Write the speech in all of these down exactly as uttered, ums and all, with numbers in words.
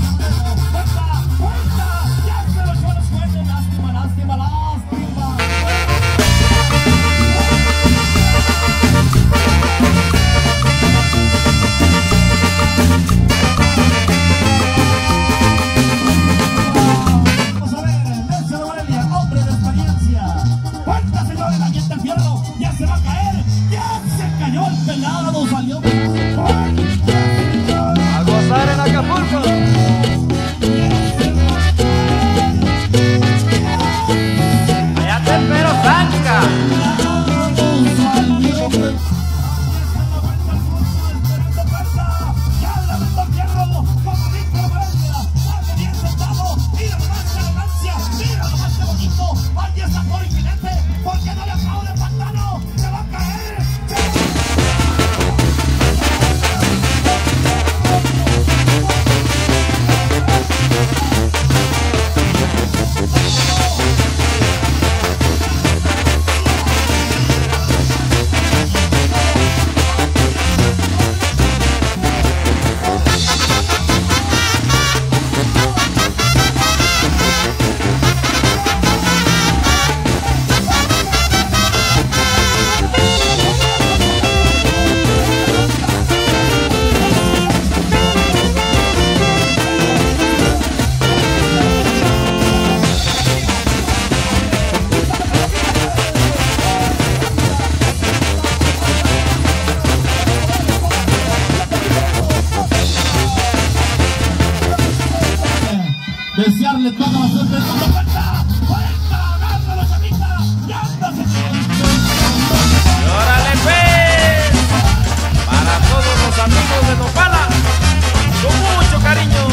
Desearle toda la suerte del mundo. ¡Vuelta! ¡Vuelta! ¡Agárralo, chamita! ¡Ya ándase! ¡Y órale, pues! Para todos los amigos de Nopala, con mucho cariño.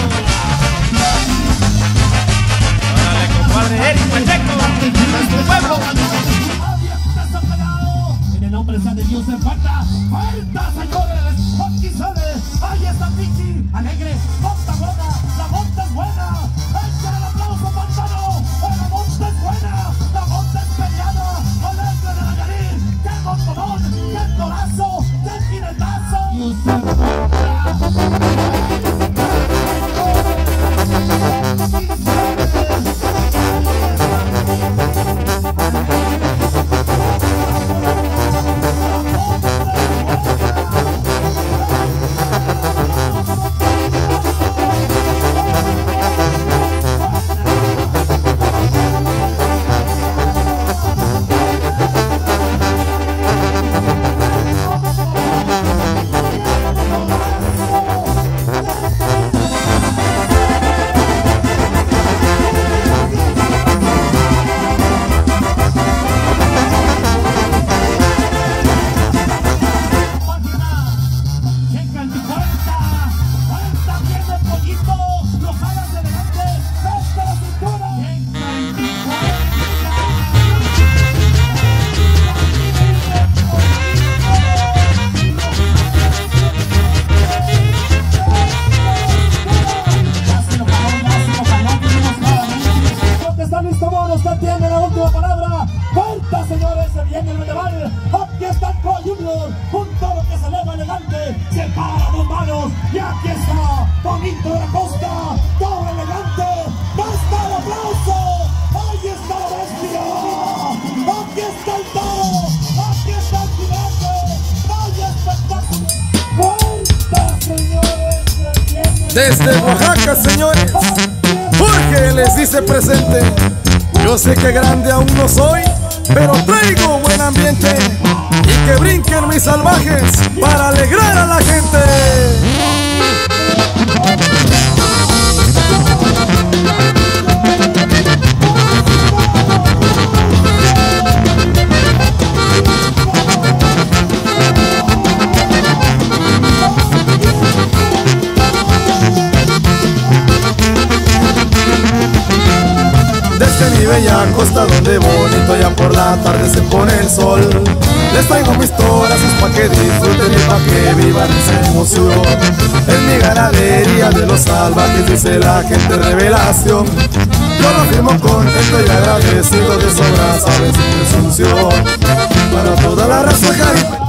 ¡Órale, compadre Eric Pacheco! ¡Nuestro pueblo! En el nombre de Dios se falta. ¡Vuelta, señores! ¡Aquí sale! ¡Ahí está Pichi! ¡Alegre! ¡Monta buena! ¡La monta es buena! ¡Echa el aplauso, Pantano! ¡La monta es buena! ¡La monta es peleada! ¡Alegre de Nayarit! ¡Qué montonón! ¡Qué torazo! ¡Qué jinetazo! ¡Y usted y aquí está, Bonito de la Costa, todo elegante, ¡basta el aplauso! ¡Ahí está la bestia! ¡Aquí está el toro! ¡Aquí está el jinete! ¡Vaya espectáculo! ¡Vuelta, señores! Desde Oaxaca, señores, Jorge les dice presente. Yo sé que grande aún no soy, pero traigo buen ambiente. Y que brinquen mis salvajes para alegrar a la gente. Desde mi bella costa donde bonito ya por la tarde se pone el sol, les traigo mis toras pa' que disfruten y pa' que vivan esa emoción. En mi ganadería de los salvajes dice la gente revelación. Yo lo firmo contento y agradecido, de sobra saben sin presunción. Para toda la raza jaripea